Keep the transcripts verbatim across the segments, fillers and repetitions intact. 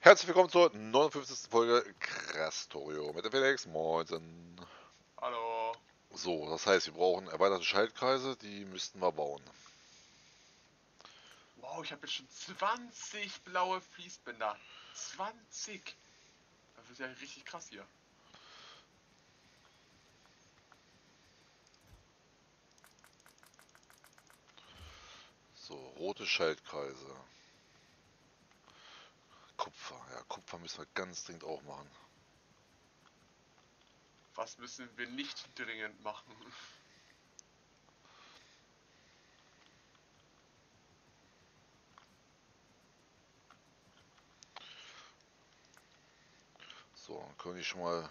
Herzlich willkommen zur neunundfünfzigsten Folge Krastorio mit dem Felix. Moinsen. Hallo. So, das heißt, wir brauchen erweiterte Schaltkreise, die müssten wir bauen. Wow, ich habe jetzt schon zwanzig blaue Fließbänder. zwanzig. Das ist ja richtig krass hier. So, rote Schaltkreise. Kupfer, ja, Kupfer müssen wir ganz dringend auch machen. Was müssen wir nicht dringend machen? So, dann können die schon mal.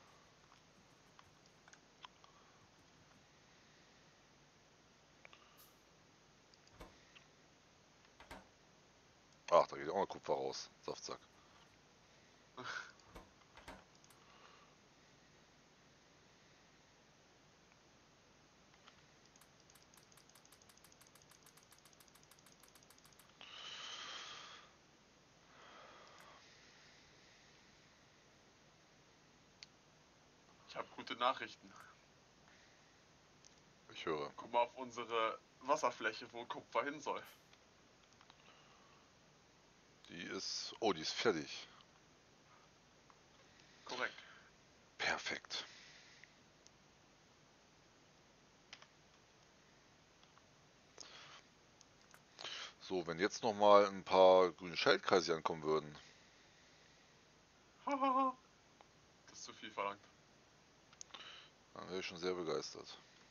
Ach, da geht auch noch Kupfer raus. Saftsack. Ich habe gute Nachrichten. Ich höre. Guck mal auf unsere Wasserfläche, wo Kupfer hin soll. Die ist. Oh, die ist fertig. Korrekt. Perfekt. So, wenn jetzt noch mal ein paar grüne Schaltkreise ankommen würden. Hahaha. Das ist zu viel verlangt. Dann wäre ich schon sehr begeistert.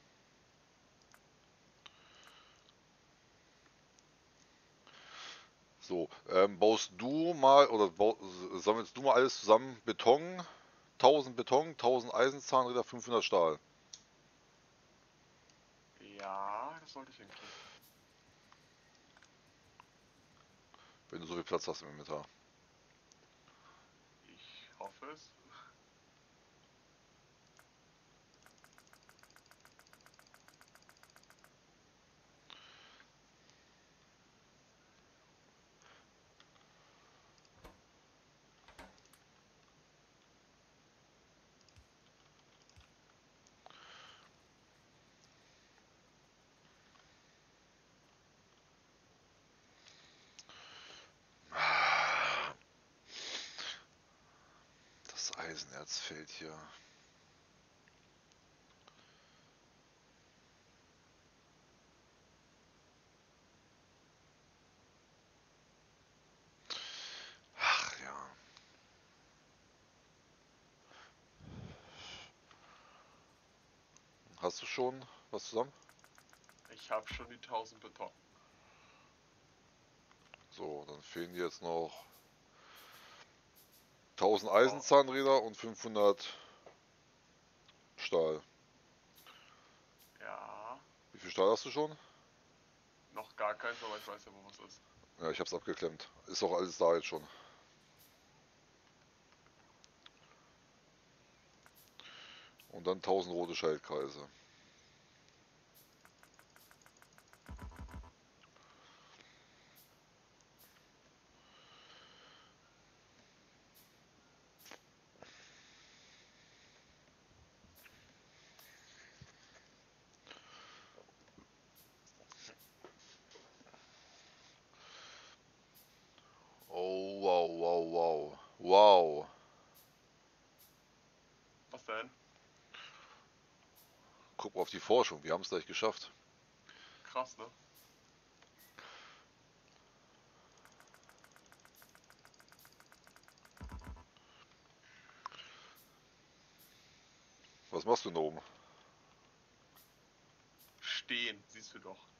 So, ähm, baust du mal oder bau, sammelst du mal alles zusammen? Beton, tausend Beton, tausend Eisenzahnräder, fünfhundert Stahl. Ja, das sollte ich hinkriegen. Wenn du so viel Platz hast im Inventar. Ich hoffe es. Das Eisenerz fehlt hier. Ach ja. Hast du schon was zusammen? Ich habe schon die tausend Beton. So, dann fehlen dir jetzt noch tausend Oh, Eisenzahnräder und fünfhundert Stahl. ja, Wie viel Stahl hast du schon? noch gar keins, aber ich weiß ja, wo was ist. Ja, ich hab's abgeklemmt. Ist auch alles da jetzt schon. Und dann tausend rote Schaltkreise. Oh, wow, wow, wow. Wow. Was denn? Guck mal auf die Forschung. Wir haben es gleich geschafft. Krass, ne? Was machst du denn da oben? Stehen, siehst du doch.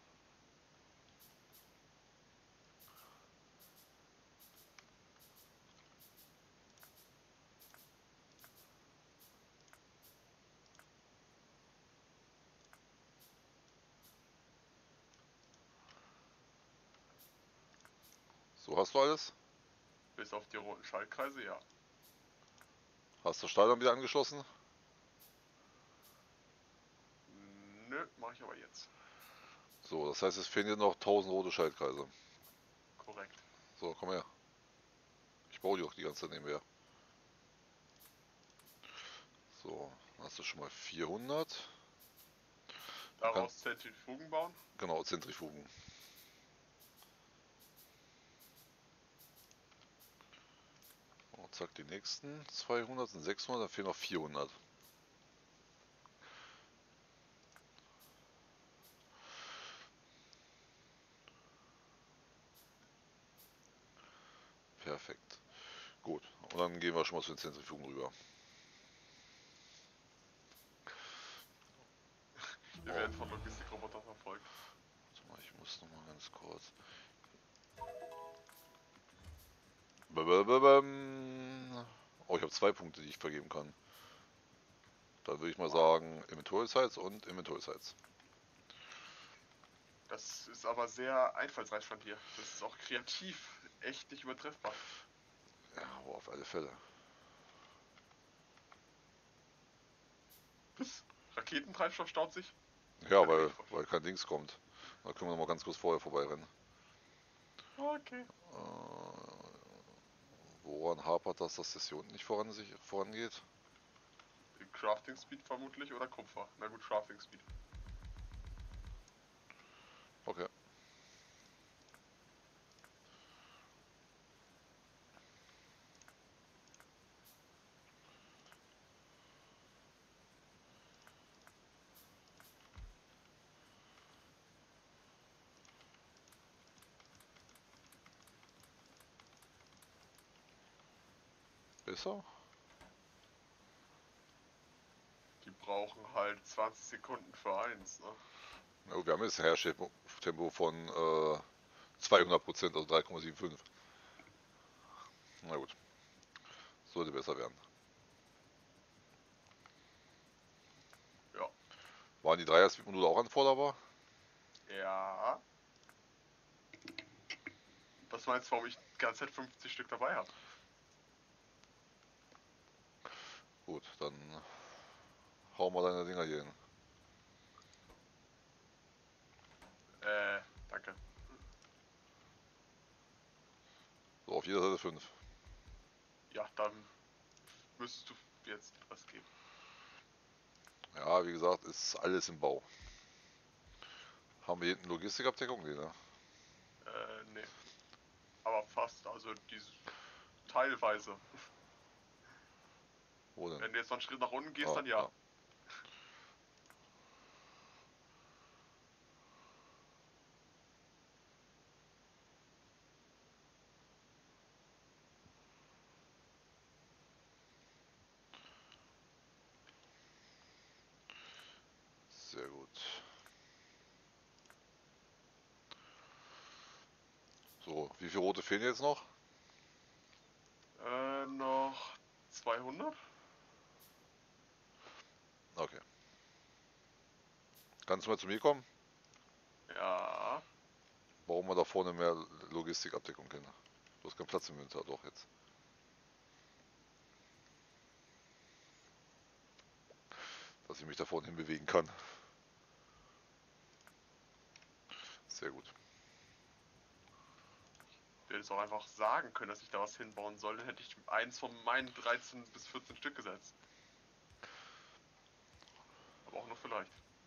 So, hast du alles? Bis auf die roten Schaltkreise, ja. Hast du Stahl dann wieder angeschlossen? Nö, mache ich aber jetzt. So, das heißt, es fehlen dir noch tausend rote Schaltkreise. Korrekt. So, komm her. baue die auch die ganze Zeit nebenher. So, dann hast du schon mal vierhundert. Daraus Zentrifugen bauen? Genau, Zentrifugen. Und zack, die nächsten zweihundert sind sechshundert, dann fehlen noch vierhundert. Perfekt. Gut, und dann gehen wir schon mal zu den Zentrifugen rüber. Wir werden von Logistikrobotern verfolgt. Warte mal, ich muss noch mal ganz kurz. Babababam. Oh, ich habe zwei Punkte, die ich vergeben kann. Dann würde ich mal sagen Inventory Sites und Inventory Sites. Das ist aber sehr einfallsreich von dir. Das ist auch kreativ. Echt nicht übertreffbar. Ja, aber auf alle Fälle. Was? Raketentreibstoff staut sich? Ja, Kann ich mir weil, nicht vorstellen. weil kein Dings kommt. Da können wir noch mal ganz kurz vorher vorbeirennen. Okay. Äh, woran hapert das, dass das hier unten nicht voran sich, vorangeht? Crafting Speed vermutlich oder Kupfer. Na gut, Crafting Speed. Okay. Besser? Die brauchen halt zwanzig Sekunden für eins, ne? Na gut, wir haben jetzt ein Herstelltempo von äh, zweihundert Prozent, also drei Komma fünfundsiebzig. Na gut. Sollte besser werden. Ja. Waren die Dreier-Speed-Module auch anforderbar? Ja. Was meinst du, warum ich die ganze Zeit fünfzig Stück dabei habe? Gut, dann hau mal deine Dinger hier hin. Äh, danke. So, auf jeder Seite fünf. Ja, dann müsstest du jetzt was geben. Ja, wie gesagt, ist alles im Bau. Haben wir hier hinten Logistikabdeckung? Nee, ne? Äh, nee. Aber fast, also diese teilweise. Wo denn? Wenn du jetzt noch einen Schritt nach unten gehst, Ah, dann ja. ja. Sehr gut. So, wie viele rote fehlen jetzt noch? Äh, noch zweihundert? Okay. Kannst du mal zu mir kommen? Ja. Warum wir da vorne mehr Logistikabdeckung kennen? Du hast keinen Platz im Winter, doch jetzt. Dass ich mich da vorne hin bewegen kann. Sehr gut. Ich hätte es auch einfach sagen können, dass ich da was hinbauen soll. Dann hätte ich eins von meinen dreizehn bis vierzehn Stück gesetzt. Aber auch nur vielleicht.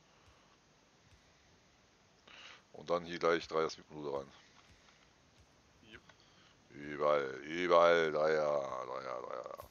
Und dann hier gleich Dreier-Speed-Module rein. Jupp. Überall, überall, Dreier, Dreier, Dreier.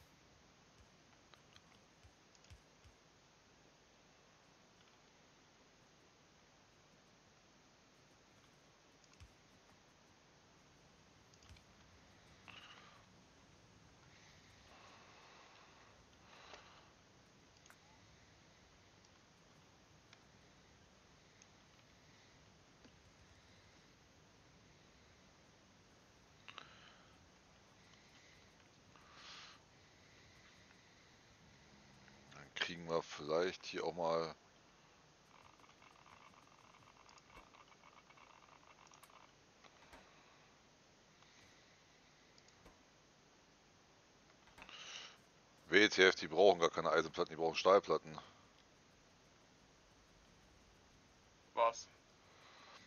Dann kriegen wir vielleicht hier auch mal W T F, die brauchen gar keine Eisenplatten, die brauchen Stahlplatten. Was?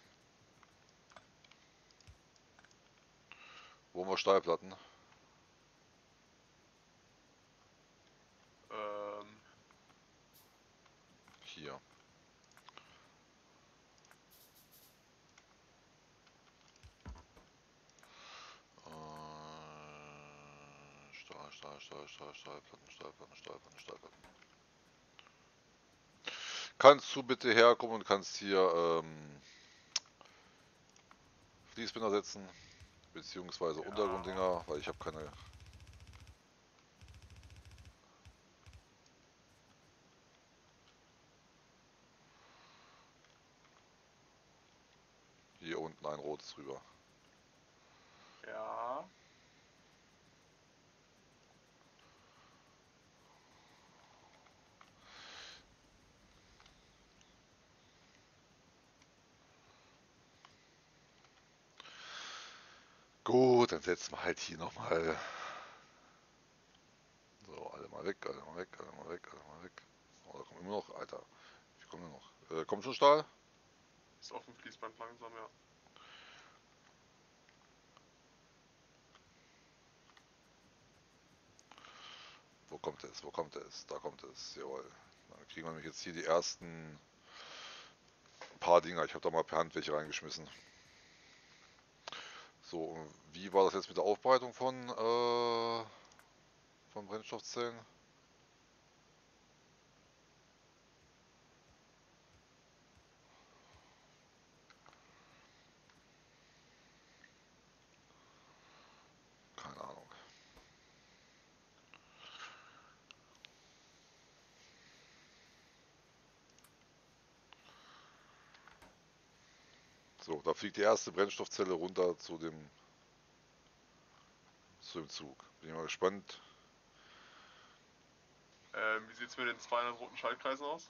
Wo haben wir Stahlplatten? hier. Stahl, Stahl, Stahl, Stahl, Stahlplatten, Stahlplatten, Stahlplatten, Stahlplatten. Kannst du bitte herkommen und kannst hier ähm, Fließbinder setzen, beziehungsweise Ja. Untergrunddinger, weil ich habe keine. Hier unten ein rotes drüber. Ja. Gut, dann setzen wir halt hier nochmal. So, alle mal weg, alle mal weg, alle mal weg, alle mal weg. Oh, da kommen immer noch, Alter. Wie kommen wir noch? Äh, kommt schon Stahl? Ist auf dem Fließband langsam, ja. Wo kommt es? Wo kommt es? Da kommt es. Jawohl. Dann kriegen wir nämlich jetzt hier die ersten paar Dinger. Ich habe da mal per Hand welche reingeschmissen. So, und wie war das jetzt mit der Aufbereitung von, äh, von Brennstoffzellen? Keine Ahnung. So, da fliegt die erste Brennstoffzelle runter zu dem, zu dem Zug. Bin ich mal gespannt. Ähm, wie sieht's mit den zweihundert roten Schaltkreisen aus?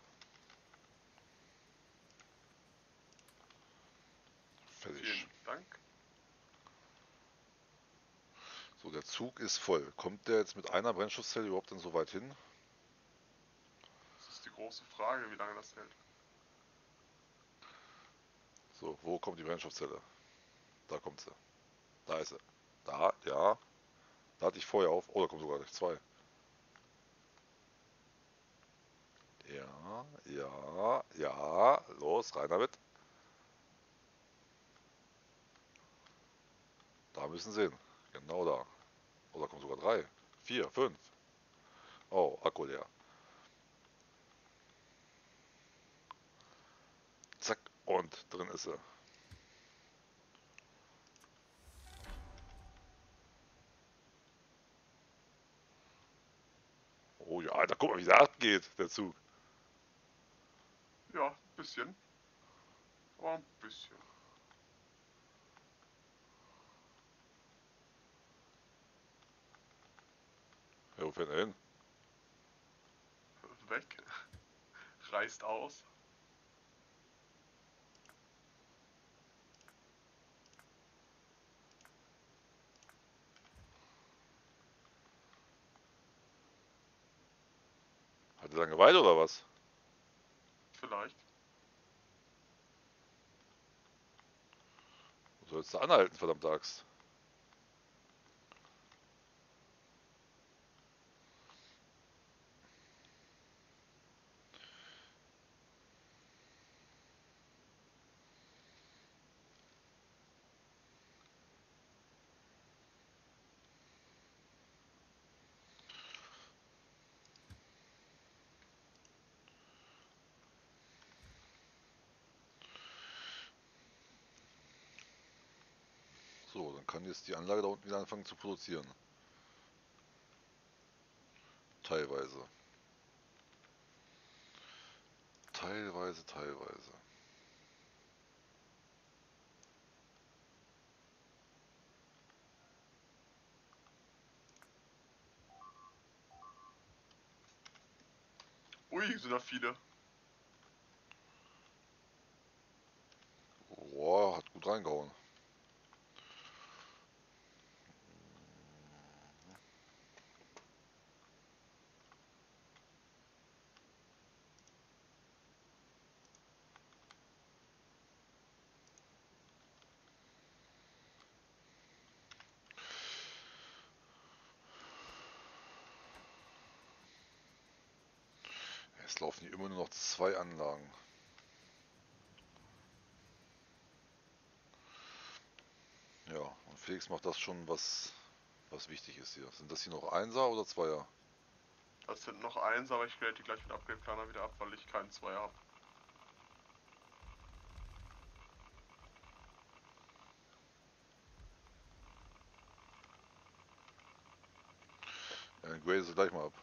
Fertig. Vielen Dank. So, der Zug ist voll. Kommt der jetzt mit einer Brennstoffzelle überhaupt denn so weit hin? Das ist die große Frage, wie lange das hält. So, wo kommt die Brennstoffzelle? Da kommt sie. Da ist sie. Da, ja. Da hatte ich Feuer auf. Oh, da kommen sogar gleich zwei. Ja, ja, ja. Los, rein damit. Da müssen sie hin. Genau da. Oh, da kommen sogar drei. Vier, fünf. Oh, Akku leer. Zack. Und drin ist sie. Oh ja, Alter, guck mal, wie der abgeht, der Zug. Ja, ein bisschen. Aber ein bisschen. Ja, wo fährt er hin? Weg. Reißt aus. Hat er Langeweile oder was? Vielleicht. Wo sollst du anhalten, verdammte Axt? So, dann kann jetzt die Anlage da unten wieder anfangen zu produzieren. Teilweise. Teilweise, teilweise. Ui, sind da viele. Boah, hat gut reingehauen. Es Jetzt laufen hier immer nur noch zwei Anlagen. Ja, und Felix macht das schon, was, was wichtig ist hier. Sind das hier noch Einser oder Zweier? Das sind noch eins, aber ich grade die gleich mit Upgrade Planer wieder ab, weil ich keinen Zweier habe. Ja, dann grade sie gleich mal ab.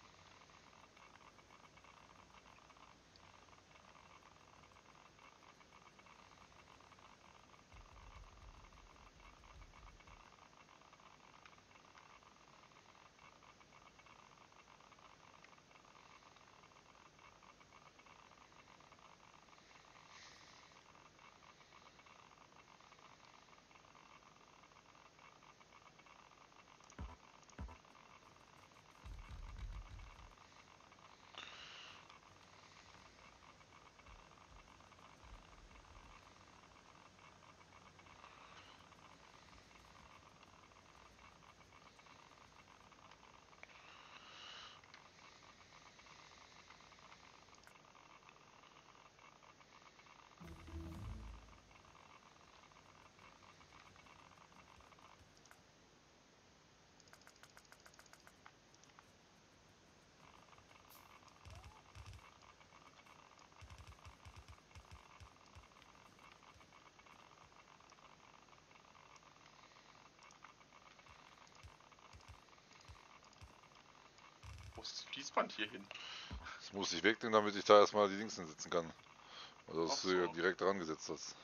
Wo ist das Fließband hier hin? Das muss ich wegnehmen, damit ich da erstmal die Dings hinsetzen kann. Also dass Ach du hier so. direkt dran gesetzt hast.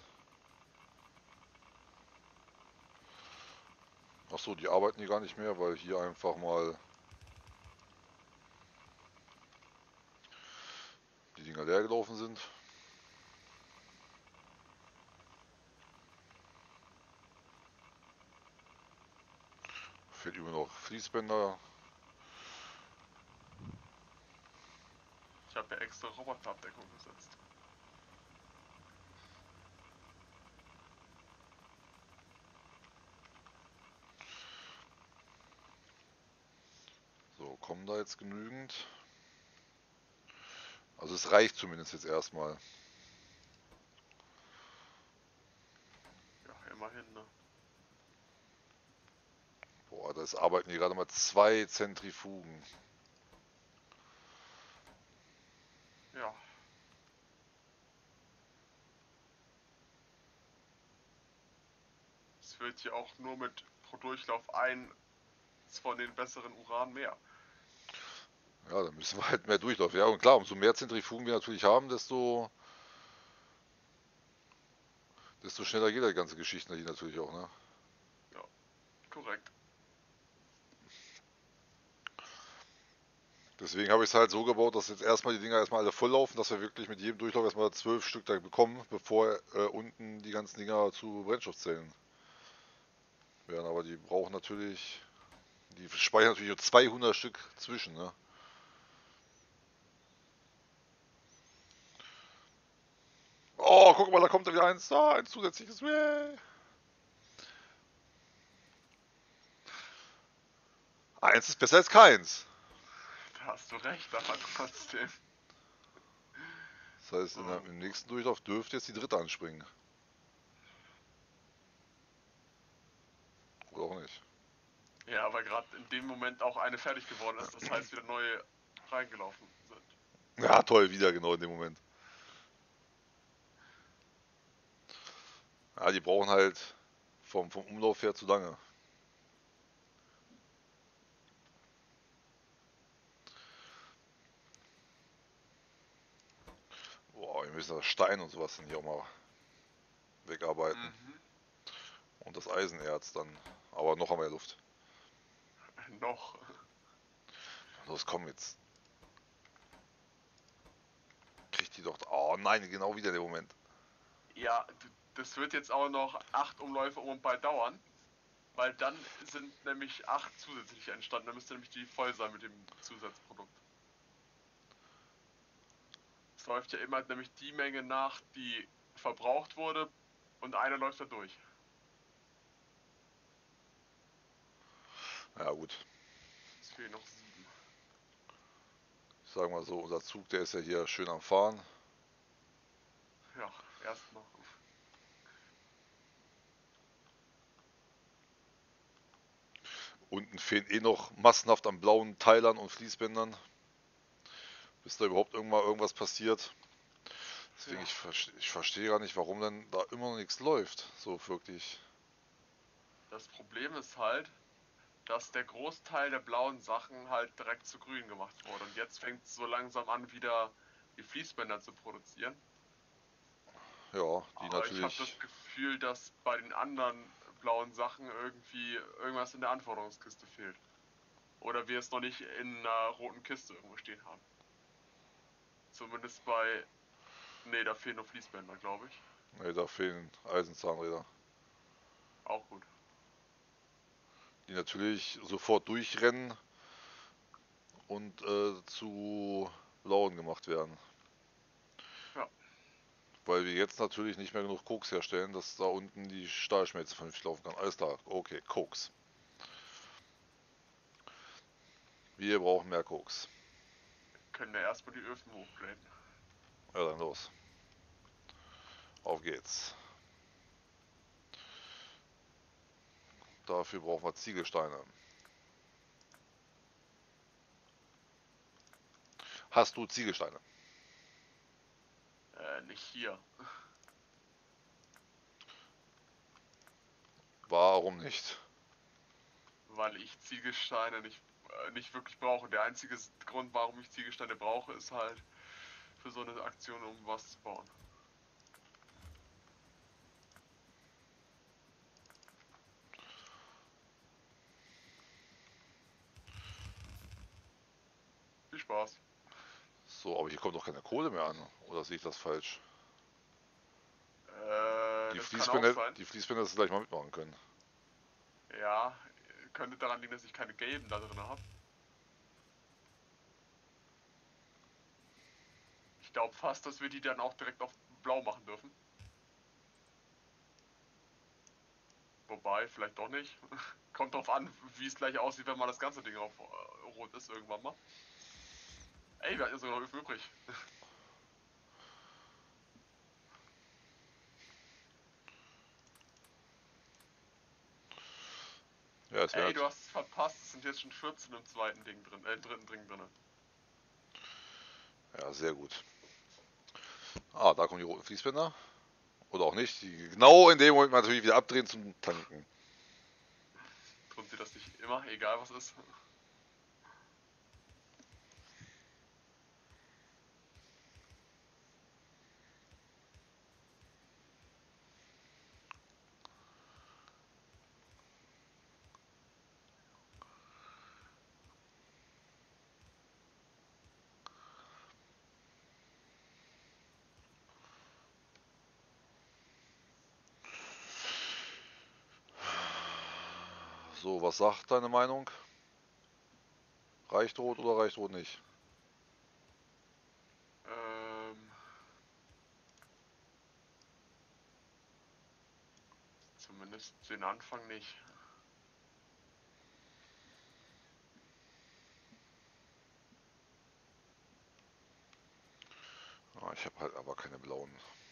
Achso, die arbeiten hier gar nicht mehr, weil hier einfach mal die Dinger leer gelaufen sind. Fehlt immer noch Fließbänder. Ich habe ja extra Roboterabdeckung gesetzt. So, kommen da jetzt genügend? Also es reicht zumindest jetzt erstmal. Ja, immerhin, ne? Boah, das arbeiten hier gerade mal zwei Zentrifugen. Ja. Es wird hier auch nur mit pro Durchlauf eins von den besseren Uran mehr. Ja, dann müssen wir halt mehr Durchlauf. Ja, und klar, umso mehr Zentrifugen wir natürlich haben, desto, desto schneller geht die ganze Geschichte hier natürlich auch, ne? Ja, korrekt. Deswegen habe ich es halt so gebaut, dass jetzt erstmal die Dinger erstmal alle voll laufen, dass wir wirklich mit jedem Durchlauf erstmal zwölf Stück da bekommen, bevor äh, unten die ganzen Dinger zu Brennstoffzellen werden. Aber die brauchen natürlich, die speichern natürlich nur zweihundert Stück zwischen, ne? Oh, guck mal, da kommt da wieder eins. Ah, ein zusätzliches. Yeah. Eins ist besser als keins. Da hast du recht, aber trotzdem. Das heißt, in der, im nächsten Durchlauf dürfte jetzt die dritte anspringen. Oder auch nicht. Ja, aber gerade in dem Moment auch eine fertig geworden ist, das heißt wieder neue reingelaufen sind. Ja, toll, wieder genau in dem Moment. Ja, die brauchen halt vom, vom Umlauf her zu lange. Boah, wir müssen das Stein und sowas dann hier auch mal wegarbeiten. Mhm. Und das Eisenerz dann. Aber noch haben wir ja Luft. Noch. Los, komm jetzt. Kriegt die doch. Oh nein, genau wieder der Moment. Ja, d- das wird jetzt auch noch acht Umläufe um und bei dauern. Weil dann sind nämlich acht zusätzliche entstanden. Dann müsste nämlich die voll sein mit dem Zusatzprodukt. Es läuft ja immer nämlich die Menge nach, die verbraucht wurde. Und einer läuft da durch. Ja gut. Es fehlen noch sieben. Ich sage mal so, unser Zug, der ist ja hier schön am Fahren. Ja, erstmal. Unten fehlen eh noch massenhaft an blauen Teilern und Fließbändern, bis da überhaupt irgendwann irgendwas passiert. Deswegen, Ja. ich, verste- ich verstehe gar nicht, warum denn da immer noch nichts läuft, so wirklich. Das Problem ist halt, dass der Großteil der blauen Sachen halt direkt zu grün gemacht wurde. Und jetzt fängt es so langsam an, wieder die Fließbänder zu produzieren. Ja, die Aber ich habe natürlich, das Gefühl, dass bei den anderen blauen Sachen irgendwie irgendwas in der Anforderungskiste fehlt. Oder wir es noch nicht in einer roten Kiste irgendwo stehen haben. Zumindest bei... Ne, da fehlen noch Fließbänder, glaube ich. ne, da fehlen Eisenzahnräder, Auch gut. die natürlich sofort durchrennen und äh, zu blauen gemacht werden. Ja, Weil wir jetzt natürlich nicht mehr genug Koks herstellen, dass da unten die Stahlschmelze vernünftig laufen kann. Alles klar, okay, Koks. Wir brauchen mehr Koks. können wir erstmal die Öfen hochgraden. Ja, dann los. Auf geht's. Dafür brauchen wir Ziegelsteine. Hast du Ziegelsteine? Äh, nicht hier. Warum nicht? Weil ich Ziegelsteine nicht, äh, nicht wirklich brauche. Der einzige Grund, warum ich Ziegelsteine brauche, ist halt für so eine Aktion, um was zu bauen. Viel Spaß. So, aber hier kommt doch keine Kohle mehr an. Oder sehe ich das falsch? Äh, Die das kann auch Fließbänder, sein. die Fließbänder das gleich mal mitmachen können. Ja, könnte daran liegen, dass ich keine gelben da drin habe. Ich glaube fast, dass wir die dann auch direkt auf blau machen dürfen. Wobei, vielleicht doch nicht. Kommt drauf an, wie es gleich aussieht, wenn man das ganze Ding auf äh, rot ist irgendwann mal. Ey, wir hatten ja sogar noch Öfen übrig. Ja, es wäre Ey, du halt. hast es verpasst. Es sind jetzt schon vierzehn im zweiten Ding drin, äh, im dritten Ding drin. Ja, sehr gut. Ah, da kommen die roten Fließbänder. Oder auch nicht. Die genau in dem Moment natürlich wieder abdrehen zum Tanken. Tun sie das nicht immer, egal was ist. So, was sagt deine Meinung? Reicht rot oder reicht rot nicht? Ähm, zumindest den Anfang nicht. Ah, ich habe halt aber keine blauen.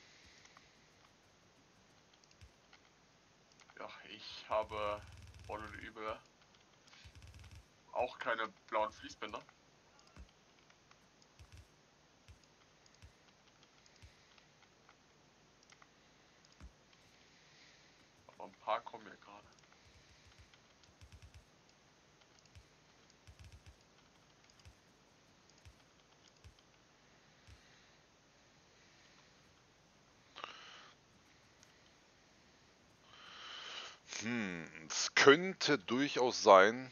Ja, ich habe wohl oder übel auch keine blauen Fließbänder. Aber ein paar kommen ja gerade. Hm, es könnte durchaus sein,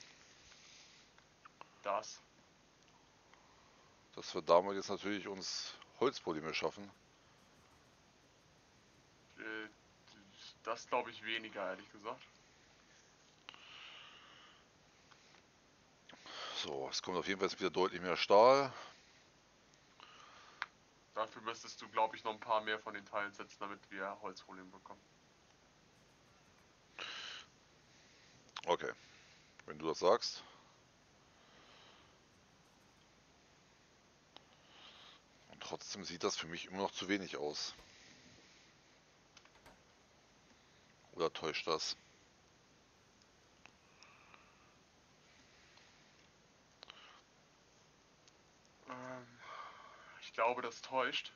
Das. dass wir damit jetzt natürlich uns Holzprobleme schaffen. Äh, das glaube ich weniger, ehrlich gesagt. So, es kommt auf jeden Fall jetzt wieder deutlich mehr Stahl. Dafür müsstest du, glaube ich, noch ein paar mehr von den Teilen setzen, damit wir Holzfolien bekommen. Okay, wenn du das sagst. trotzdem sieht das für mich immer noch zu wenig aus. Oder täuscht das? Ähm, ich glaube, das täuscht.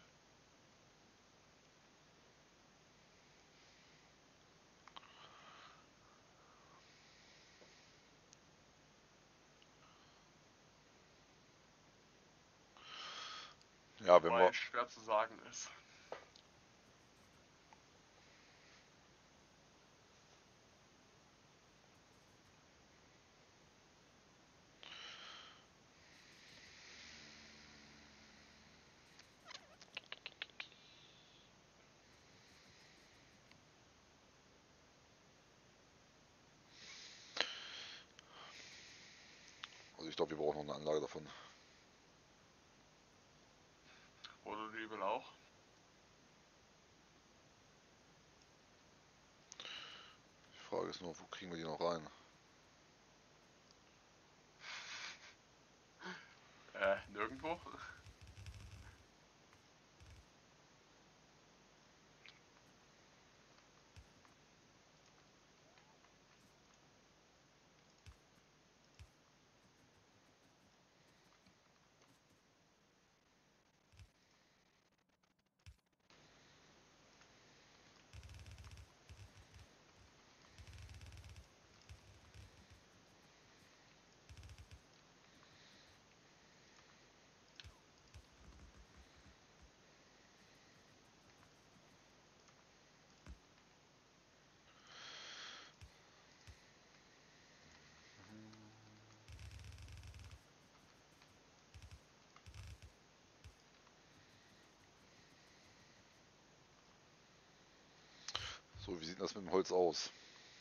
Ja, wenn Wobei wir... es schwer zu sagen ist. Also ich glaube, wir brauchen noch eine Anlage davon. Oder Nebel auch. Die Frage ist nur, wo kriegen wir die noch rein? Äh, nirgendwo. So, wie sieht das mit dem Holz aus?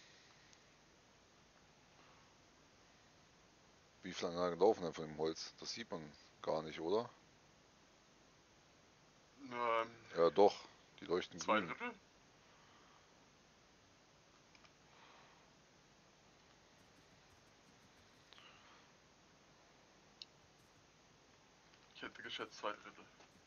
Wie viele Anlagen laufen denn von dem Holz? Das sieht man gar nicht, oder? Ähm, Ja doch, die leuchten zwei grün. Drittel? Ich hätte geschätzt zwei Drittel.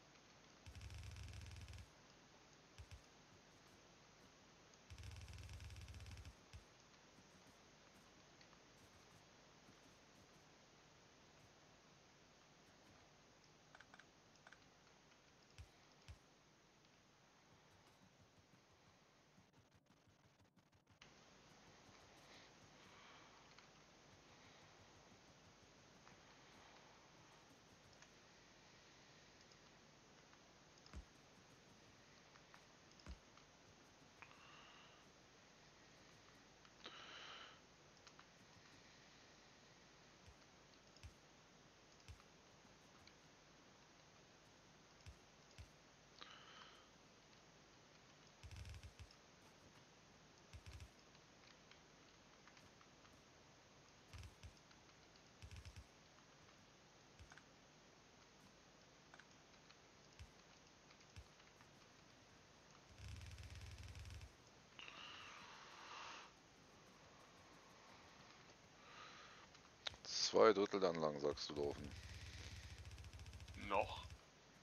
Zwei Drittel der Anlagen, sagst du, laufen. Noch.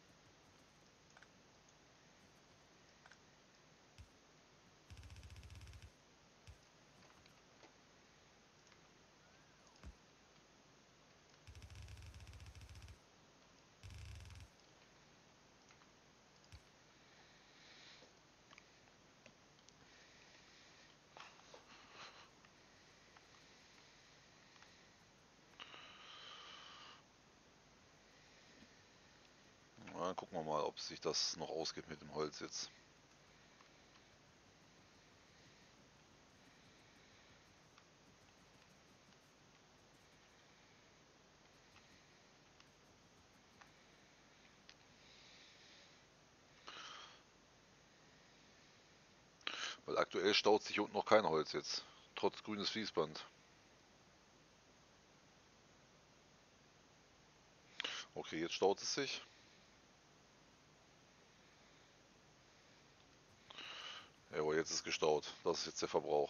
Na, dann gucken wir mal, ob sich das noch ausgeht mit dem Holz jetzt. Weil aktuell staut sich hier unten noch kein Holz jetzt, trotz grünes Fließband. Okay, jetzt staut es sich. Ja, aber jetzt ist gestaut. Das ist jetzt der Verbrauch.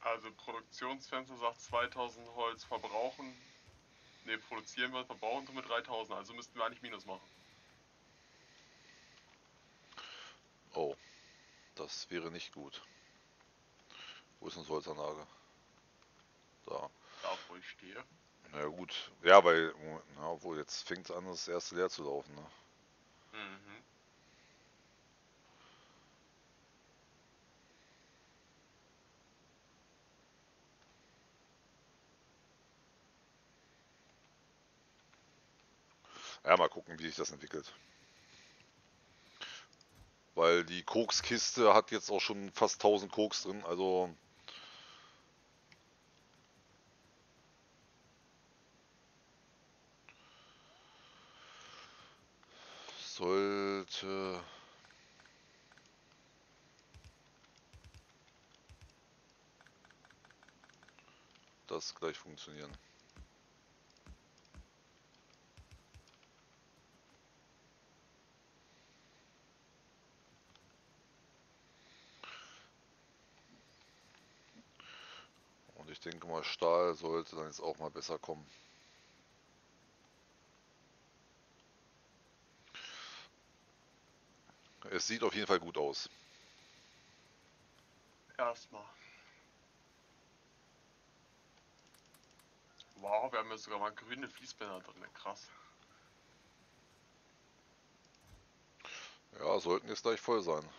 Also Produktionsfenster sagt zweitausend Holz verbrauchen. Ne, produzieren wir, verbrauchen wir mit dreitausend, also müssten wir eigentlich Minus machen. Oh, das wäre nicht gut. Wo ist unsere Holzanlage? Da. Da, wo ich stehe. Na ja, gut. Ja, weil, na, obwohl, jetzt fängt es an, das erste leer zu laufen. Ne? Mhm. Ja, mal gucken, wie sich das entwickelt. Weil die Kokskiste hat jetzt auch schon fast tausend Koks drin, also sollte das gleich funktionieren. Und ich denke mal, Stahl sollte dann jetzt auch mal besser kommen. Es sieht auf jeden Fall gut aus. Erstmal. Wow, wir haben ja sogar mal grüne Fließbänder drin, krass. Ja, sollten jetzt gleich voll sein.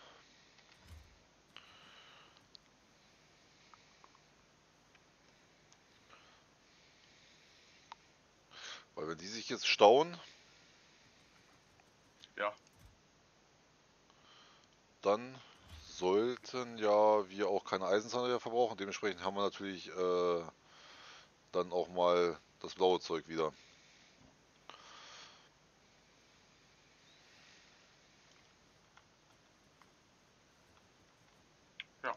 Weil wenn die sich jetzt stauen, Ja. dann sollten ja wir auch keine Eisenzahnräder verbrauchen. Dementsprechend haben wir natürlich äh, dann auch mal das blaue Zeug wieder. Ja.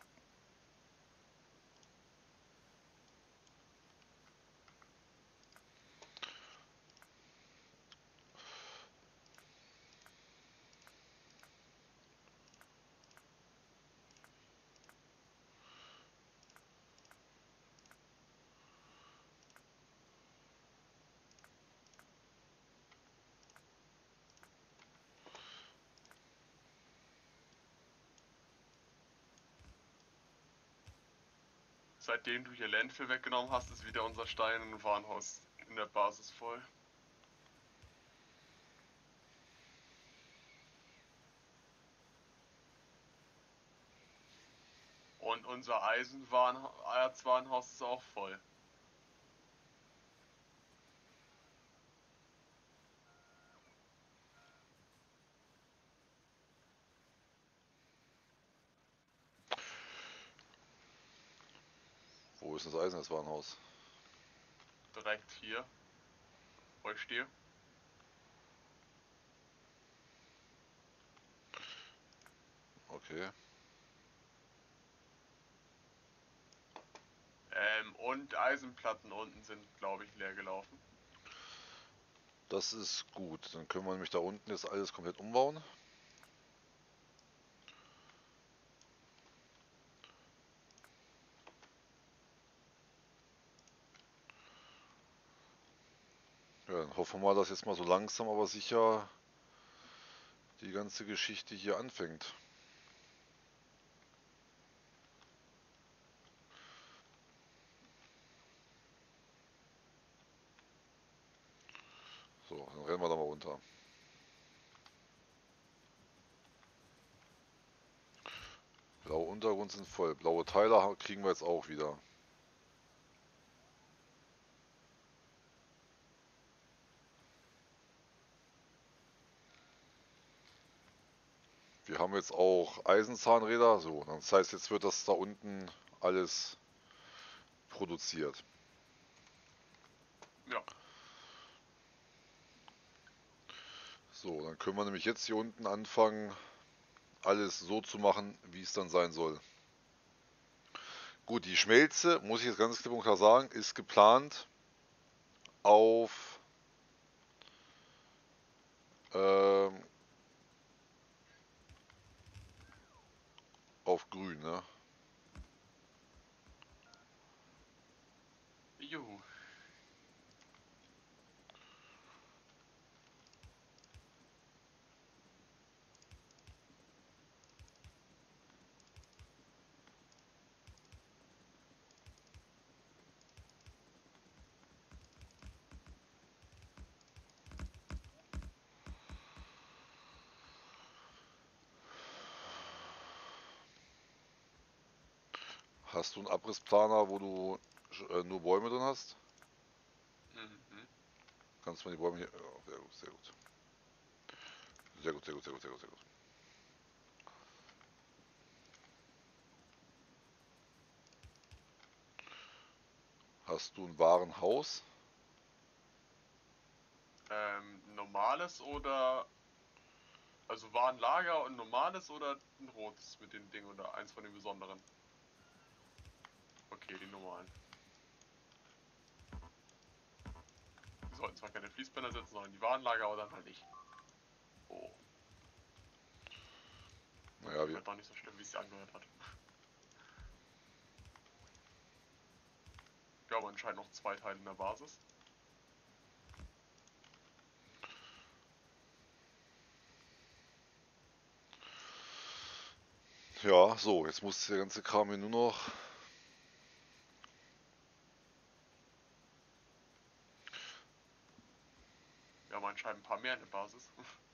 Seitdem du hier Landfill weggenommen hast, ist wieder unser Stein- und Warenhaus in der Basis voll. Und unser Eisenwarenhaus ist auch voll. Wo ist das Eisen, das Warenhaus? Direkt hier, wo ich stehe. Okay. Ähm, und Eisenplatten unten sind, glaube ich, leer gelaufen. Das ist gut. Dann können wir nämlich da unten jetzt alles komplett umbauen. Ja, dann hoffen wir mal, dass jetzt mal so langsam aber sicher die ganze Geschichte hier anfängt. So, dann rennen wir da mal runter. Blaue Untergrund sind voll. Blaue Teile kriegen wir jetzt auch wieder. Wir haben jetzt auch Eisenzahnräder. So, das heißt, jetzt wird das da unten alles produziert. Ja. So, dann können wir nämlich jetzt hier unten anfangen, alles so zu machen, wie es dann sein soll. Gut, die Schmelze, muss ich jetzt ganz klipp und klar sagen, ist geplant auf ähm, auf grün, ne? Hast du einen Abrissplaner, wo du äh, nur Bäume drin hast? Mhm. Kannst du mal die Bäume hier... Ja, sehr gut, sehr gut. Sehr gut, sehr gut, sehr gut, sehr gut, sehr gut. Hast du ein Warenhaus? Ähm, normales oder... Also Warenlager und normales oder ein rotes mit den Dingen oder eins von den besonderen? Okay, die normalen. Wir sollten zwar keine Fließbänder setzen, sondern die Warenlager, aber dann halt nicht. Oh, Naja, wir... wird doch nicht so schlimm, wie es sich angehört hat. Wir haben anscheinend noch zwei Teile in der Basis. Ja, so, jetzt muss der ganze Kram hier nur noch... Wir haben anscheinend ein paar mehr in der Basis.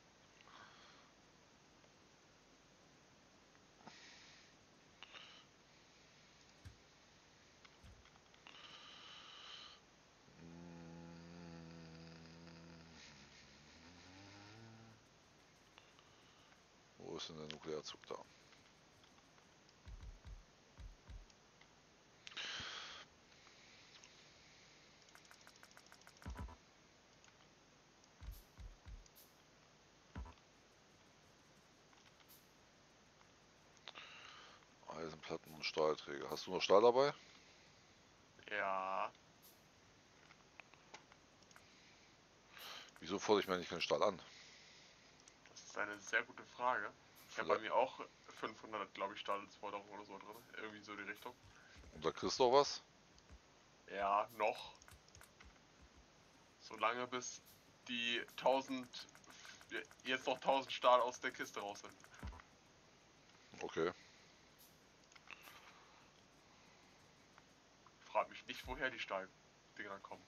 Wo ist denn der Nuklearzug da? Eisenplatten und Stahlträger. Hast du noch Stahl dabei? Ja, Wieso fordere ich mir eigentlich keinen Stahl an? das ist eine sehr gute Frage. Ich habe bei Vielleicht. mir auch fünfhundert, glaube ich, Stahl als Forderung oder so drin. Irgendwie so die Richtung. Und da kriegst du auch was? Ja, noch. Solange bis die tausend, jetzt noch tausend Stahl aus der Kiste raus sind. Okay. Frag mich nicht, woher die Stahldinger kommen.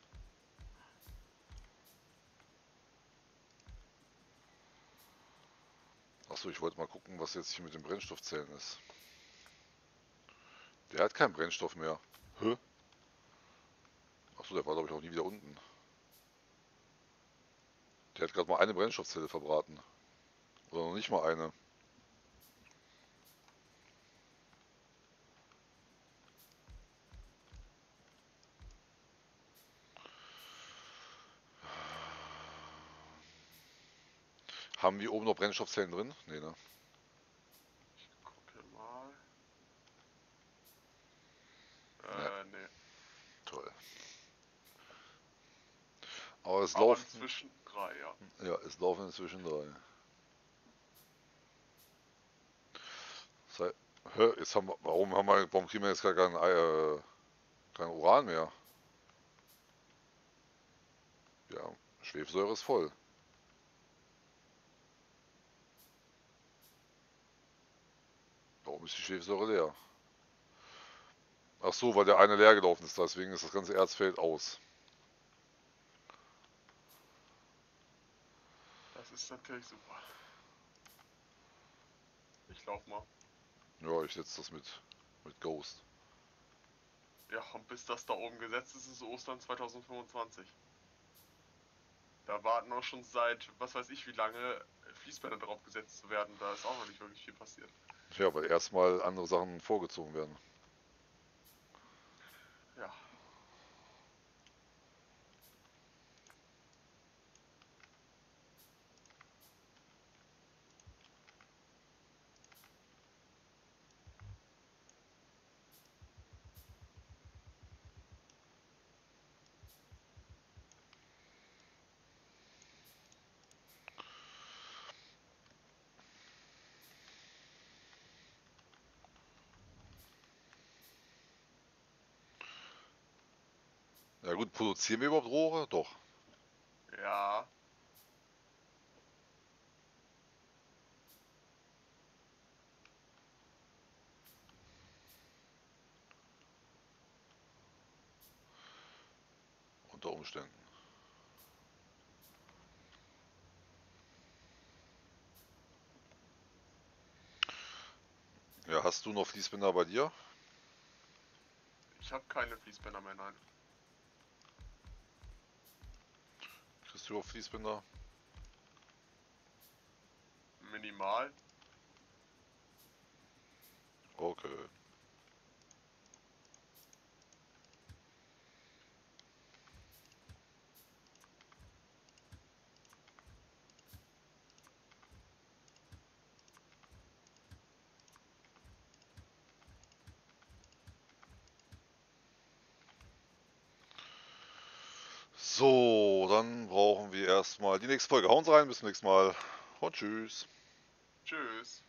Achso, ich wollte mal gucken, was jetzt hier mit den Brennstoffzellen ist. Der hat keinen Brennstoff mehr. Hä? Achso, der war glaube ich auch nie wieder unten. Der hat gerade mal eine Brennstoffzelle verbraten. Oder noch nicht mal eine. Haben wir oben noch Brennstoffzellen drin? Nee, ne? Ich gucke mal. Ne, Äh, nee. toll. Aber es Aber laufen... inzwischen drei, ja. Ja, es laufen inzwischen drei. Das heißt, hä, jetzt haben wir, warum haben wir, warum kriegen wir jetzt gar kein, äh, kein Uran mehr? Ja, Schwefelsäure ist voll. Warum ist die Schwefelsäure leer? Ach so, weil der eine leer gelaufen ist, deswegen ist das ganze Erzfeld aus. Das ist natürlich super. Ich lauf mal. Ja, ich setze das mit, mit Ghost. Ja, und bis das da oben gesetzt ist, ist Ostern zweitausendfünfundzwanzig. Da warten auch schon seit, was weiß ich wie lange, Fließbänder drauf gesetzt zu werden. Da ist auch noch nicht wirklich viel passiert. Ja, weil erstmal andere Sachen vorgezogen werden. Ja. Ja gut, produzieren wir überhaupt Rohre? Doch. Ja. Unter Umständen. Ja, hast du noch Fließbänder bei dir? Ich habe keine Fließbänder mehr, nein. Kriegst du auch Fließbänder? Minimal. Okay. So, dann brauchen wir erstmal die nächste Folge. Hauen Sie rein, bis zum nächsten Mal und tschüss. Tschüss.